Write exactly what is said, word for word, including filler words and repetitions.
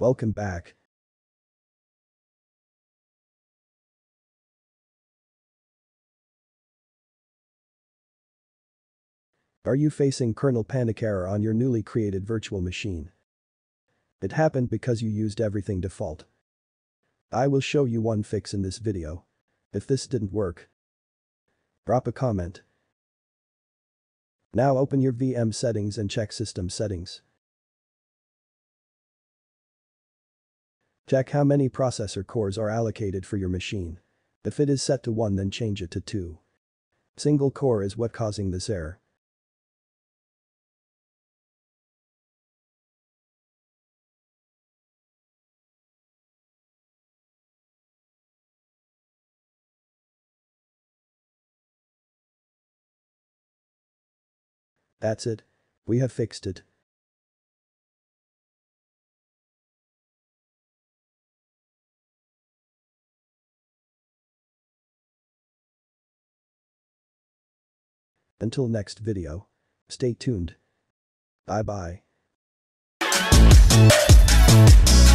Welcome back. Are you facing kernel panic error on your newly created virtual machine? It happened because you used everything default. I will show you one fix in this video. If this didn't work, drop a comment. Now open your V M settings and check system settings. Check how many processor cores are allocated for your machine. If it is set to one, then change it to two. Single core is what causing this error. That's it. We have fixed it. Until next video. Stay tuned. Bye bye.